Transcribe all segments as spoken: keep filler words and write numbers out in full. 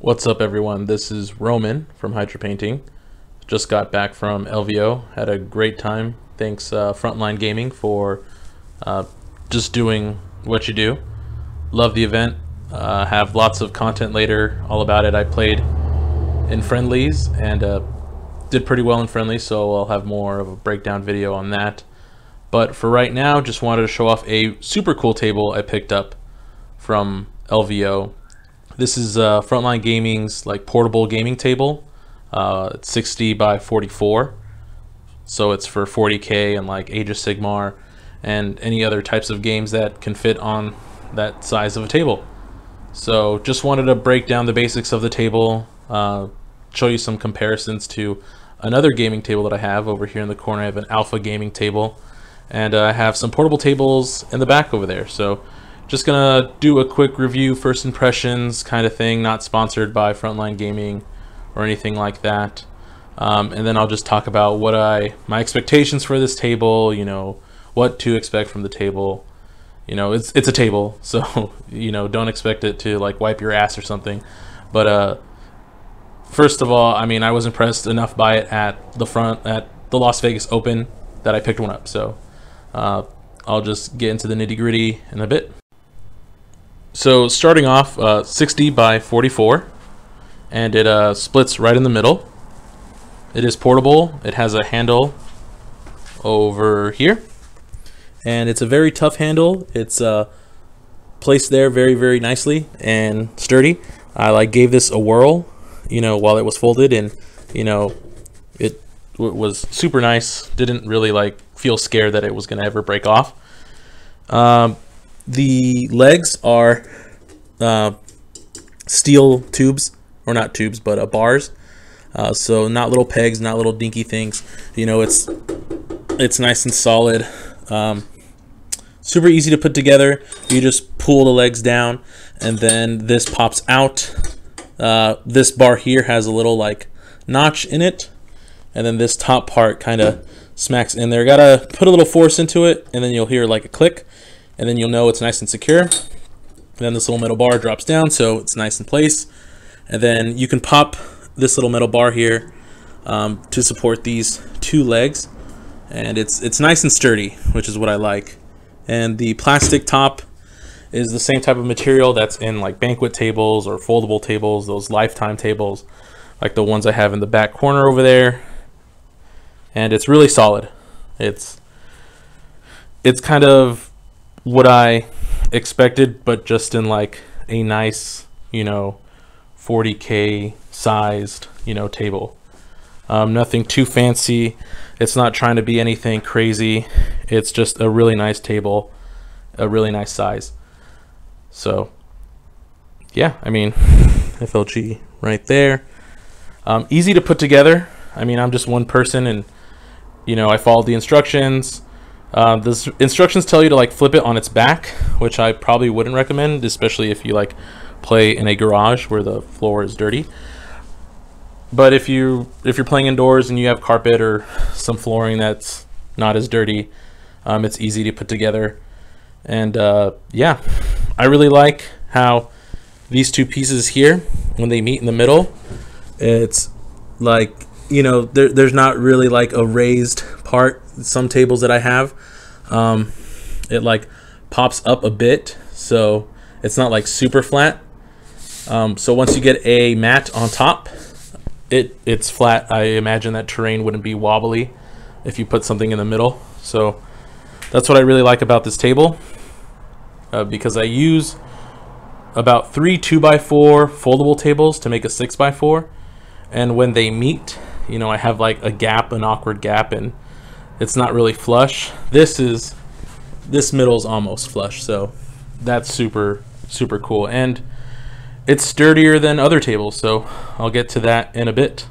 What's up, everyone? This is Roman from Hydra Painting. Just got back from L V O. Had a great time. Thanks uh, Frontline Gaming for uh, just doing what you do. Love the event. Uh, have lots of content later all about it. I played in friendlies and uh, did pretty well in friendlies, so I'll have more of a breakdown video on that. But for right now, just wanted to show off a super cool table I picked up from L V O. This is uh, Frontline Gaming's like portable gaming table. Uh, it's sixty by forty-four, so it's for forty K and like Age of Sigmar and any other types of games that can fit on that size of a table. So just wanted to break down the basics of the table, uh, show you some comparisons to another gaming table that I have over here in the corner. I have an Alpha gaming table, and uh, I have some portable tables in the back over there. So just gonna do a quick review, first impressions kind of thing, not sponsored by Frontline Gaming or anything like that. Um, and then I'll just talk about what I, my expectations for this table, you know, what to expect from the table. You know, it's it's a table, so, you know, don't expect it to like wipe your ass or something. But uh, first of all, I mean, I was impressed enough by it at the front, at the Las Vegas Open, that I picked one up. So uh, I'll just get into the nitty gritty in a bit. So starting off, uh, sixty by forty-four, and it uh, splits right in the middle. It is portable. It has a handle over here, and it's a very tough handle. It's uh, placed there very, very nicely and sturdy. I like gave this a whirl, you know, while it was folded, and you know, it w was super nice. Didn't really like feel scared that it was gonna ever break off. Um, The legs are uh, steel tubes, or not tubes, but uh, bars. Uh, so not little pegs, not little dinky things. You know, it's it's nice and solid. Um, super easy to put together. You just pull the legs down, and then this pops out. Uh, this bar here has a little like notch in it, and then this top part kind of smacks in there. Gotta put a little force into it, and then you'll hear like a click. And then you'll know it's nice and secure. And then this little metal bar drops down, so it's nice in place. And then you can pop this little metal bar here um, to support these two legs. And it's it's nice and sturdy, which is what I like. And the plastic top is the same type of material that's in like banquet tables or foldable tables, those lifetime tables, like the ones I have in the back corner over there. And it's really solid. It's it's kind of what I expected, but just in like a nice, you know, forty K sized, you know, table. Um, nothing too fancy. It's not trying to be anything crazy. It's just a really nice table, a really nice size. So yeah, I mean, F L G right there. Um, easy to put together. I mean, I'm just one person, and you know, I followed the instructions. Uh, the instructions tell you to like flip it on its back, which I probably wouldn't recommend, especially if you like play in a garage where the floor is dirty. But if you if you're playing indoors and you have carpet or some flooring that's not as dirty, um, it's easy to put together. And uh, yeah, I really like how these two pieces here, when they meet in the middle, it's like, you know, there, there's not really like a raised part. Some tables that I have, um, it like pops up a bit, so it's not like super flat. Um, so once you get a mat on top, it it's flat. I imagine that terrain wouldn't be wobbly if you put something in the middle. So that's what I really like about this table, uh, because I use about three two by four foldable tables to make a six by four, and when they meet, you know, I have like a gap, an awkward gap, and it's not really flush. This is, this middle's almost flush, so that's super, super cool. And it's sturdier than other tables, so I'll get to that in a bit.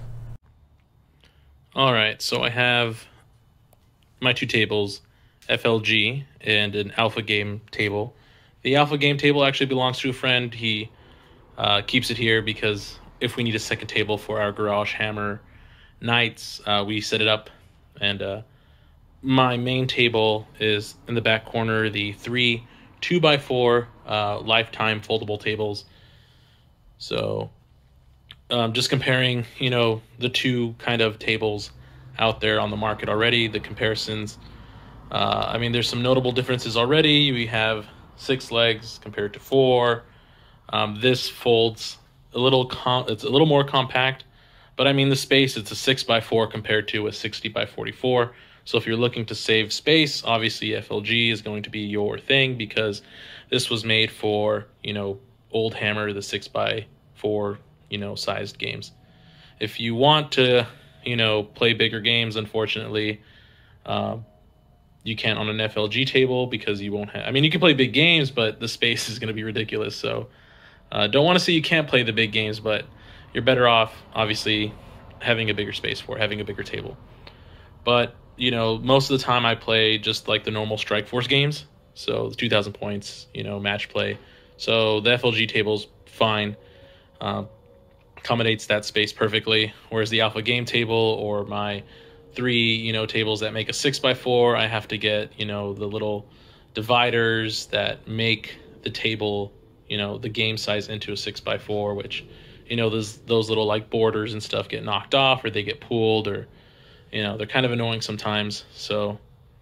All right, so I have my two tables, F L G and an Alpha Game table. The Alpha Game table actually belongs to a friend. He uh, keeps it here because if we need a second table for our garage hammer nights, uh, we set it up. And uh, my main table is in the back corner, the three two by four uh, lifetime foldable tables. So um, just comparing, you know, the two kind of tables out there on the market already, the comparisons. Uh, I mean, there's some notable differences already. We have six legs compared to four. Um, this folds a little, com- it's a little more compact, but I mean, the space, it's a six by four compared to a sixty by forty-four. So if you're looking to save space, obviously F L G is going to be your thing, because this was made for, you know, old hammer, the six by four, you know, sized games. If you want to, you know, play bigger games, unfortunately, uh, you can't on an F L G table, because you won't have, I mean, you can play big games, but the space is going to be ridiculous. So uh, don't want to say you can't play the big games, but you're better off, obviously, having a bigger space for, having a bigger table. But, you know, most of the time I play just like the normal Strike Force games. So two thousand points, you know, match play. So the F L G table's fine. Uh, accommodates that space perfectly. Whereas the Alpha game table, or my three, you know, tables that make a six by four, I have to get, you know, the little dividers that make the table, you know, the game size into a six by four, which, you know, those those little like borders and stuff get knocked off, or they get pulled, or, you know, they're kind of annoying sometimes. So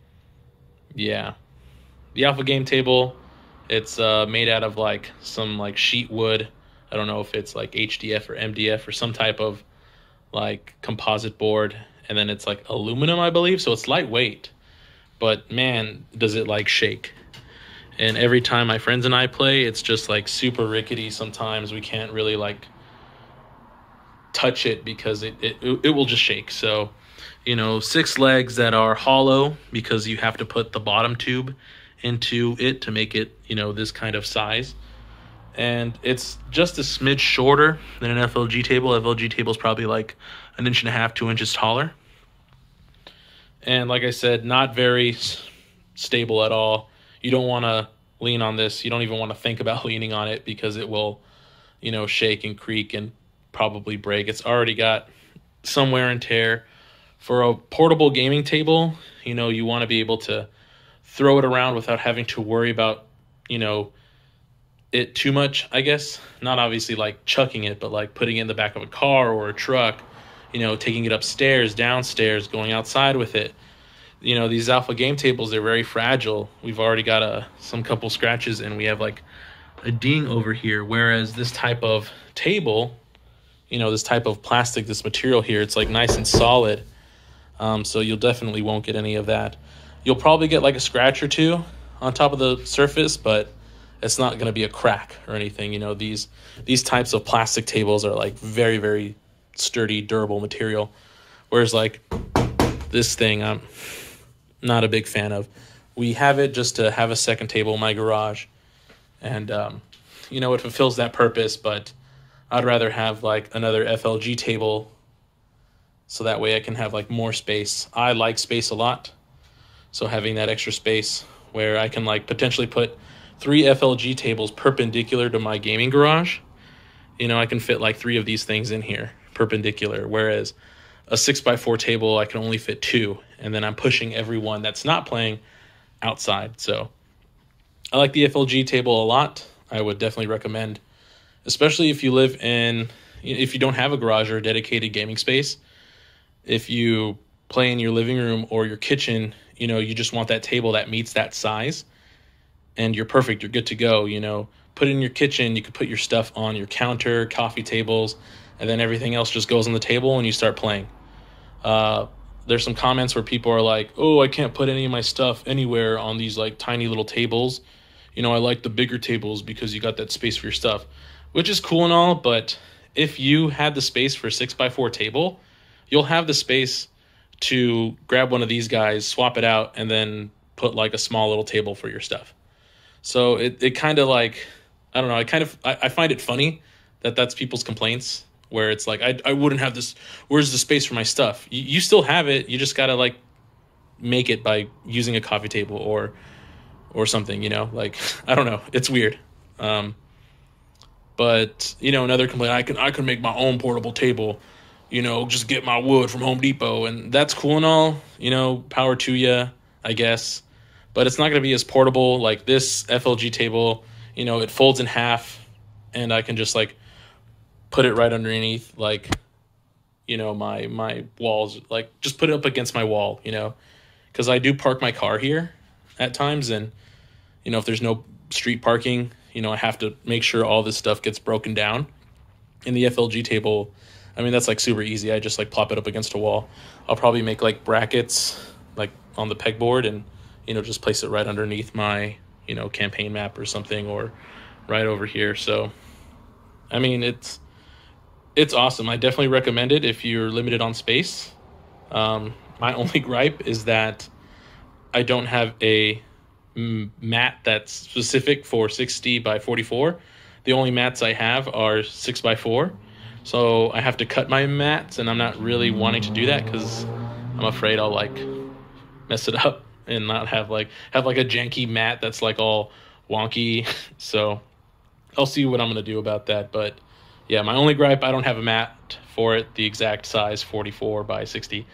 yeah, the Alpha game table, it's uh, made out of like some like sheet wood. I don't know if it's like H D F or M D F or some type of like composite board, and then it's like aluminum, I believe, so it's lightweight, but man, does it like shake. And every time my friends and I play, it's just like super rickety. Sometimes we can't really like touch it, because it, it, it will just shake. So, you know, six legs that are hollow, because you have to put the bottom tube into it to make it, you know, this kind of size. And it's just a smidge shorter than an F L G table. F L G table is probably like an inch and a half, two inches taller. And like I said, not very s- stable at all. You don't want to lean on this. You don't even want to think about leaning on it, because it will, you know, shake and creak and probably break. It's already got some wear and tear. For a portable gaming table, you know, you want to be able to throw it around without having to worry about, you know, it too much, I guess. Not obviously like chucking it, but like putting it in the back of a car or a truck, you know, taking it upstairs, downstairs, going outside with it. You know, these Alpha game tables, they're very fragile. We've already got a some couple scratches, and we have like a ding over here. Whereas this type of table, you know, this type of plastic, this material here, it's like nice and solid. Um, so you'll definitely won't get any of that. You'll probably get like a scratch or two on top of the surface, but it's not going to be a crack or anything. You know, these these types of plastic tables are like very, very sturdy, durable material. Whereas like this thing, I'm not a big fan of. We have it just to have a second table in my garage, and um, you know, it fulfills that purpose. But I'd rather have like another F L G table, so that way I can have like more space. I like space a lot, so having that extra space where I can like potentially put three F L G tables perpendicular to my gaming garage. You know, I can fit like three of these things in here perpendicular, whereas a six by four table, I can only fit two, and then I'm pushing everyone that's not playing outside. So I like the F L G table a lot. I would definitely recommend, especially if you live in, if you don't have a garage or a dedicated gaming space. If you play in your living room or your kitchen, you know, you just want that table that meets that size, and you're perfect. You're good to go. You know, put it in your kitchen. You could put your stuff on your counter, coffee tables, and then everything else just goes on the table and you start playing. Uh, there's some comments where people are like, oh, I can't put any of my stuff anywhere on these like tiny little tables. You know, I like the bigger tables because you got that space for your stuff, which is cool and all. But if you had the space for a six by four table, you'll have the space to grab one of these guys, swap it out, and then put like a small little table for your stuff. So it, it kind of like, I don't know, I kind of, I, I find it funny that that's people's complaints, where it's like, I I wouldn't have this, where's the space for my stuff? You, you still have it, you just got to like make it by using a coffee table or or something, you know, like, I don't know, it's weird. Um, but, you know, another complaint, I can, I can make my own portable table, you know, just get my wood from Home Depot, and that's cool and all, you know, power to you, I guess. But it's not going to be as portable. Like this F L G table, you know, it folds in half, and I can just like put it right underneath, like, you know, my my walls, like just put it up against my wall, you know, because I do park my car here at times, and you know, if there's no street parking, you know, I have to make sure all this stuff gets broken down. In the F L G table, I mean, that's like super easy. I just like plop it up against a wall. I'll probably make like brackets like on the pegboard, and you know, just place it right underneath my, you know, campaign map or something, or right over here. So I mean, it's it's awesome. I definitely recommend it if you're limited on space. Um, my only gripe is that I don't have a mm, mat that's specific for sixty by forty-four. The only mats I have are six by four. So I have to cut my mats, and I'm not really wanting to do that because I'm afraid I'll like mess it up and not have like have like a janky mat that's like all wonky. So I'll see what I'm going to do about that. But yeah, my only gripe, I don't have a mat for it, the exact size forty-four by sixty.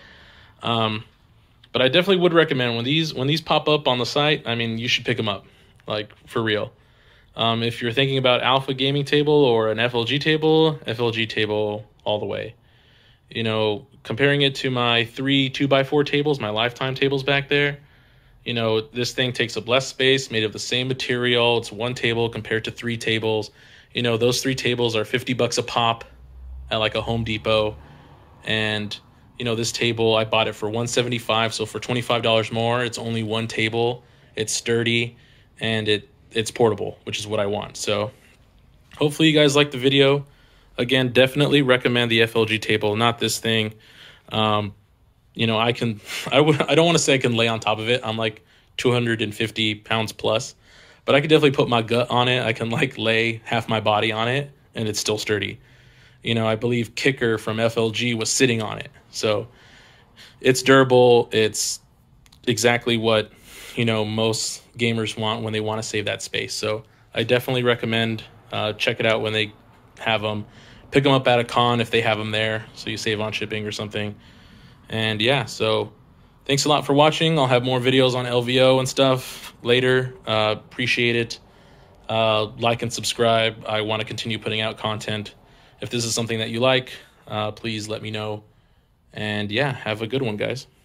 Um, but I definitely would recommend when these when these pop up on the site, I mean, you should pick them up, like for real. Um, if you're thinking about alpha gaming table or an F L G table, F L G table all the way. You know, comparing it to my three two by four tables, my lifetime tables back there, you know, this thing takes up less space, made of the same material. It's one table compared to three tables. You know, those three tables are fifty bucks a pop at like a Home Depot. And, you know, this table, I bought it for one seventy-five. So for twenty-five dollars more, it's only one table. It's sturdy, and it it's portable, which is what I want. So hopefully you guys like the video. Again, definitely recommend the F L G table, not this thing. Um, you know, I can, I would, I don't want to say I can lay on top of it. I'm like two hundred fifty pounds plus, but I could definitely put my gut on it. I can like lay half my body on it, and it's still sturdy. You know, I believe Kicker from F L G was sitting on it. So it's durable. It's exactly what, you know, most gamers want when they want to save that space. So I definitely recommend uh, check it out when they have them. Pick them up at a con if they have them there, so you save on shipping or something. And yeah, so thanks a lot for watching. I'll have more videos on L V O and stuff later. Uh, appreciate it. Uh, like and subscribe. I want to continue putting out content. If this is something that you like, uh, please let me know. And yeah, have a good one, guys.